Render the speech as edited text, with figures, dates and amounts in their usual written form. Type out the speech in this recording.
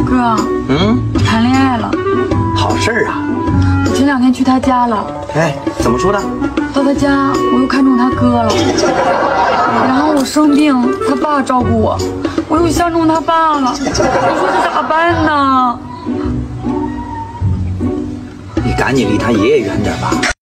哥，我谈恋爱了， 好事儿啊！ 我前2天去他家了。 哎，怎么说的？ 到他家，我又看中他哥了。然后我生病，他爸照顾我，我又相中他爸了。你说这咋办呢？ 你赶紧离他爷爷远点吧。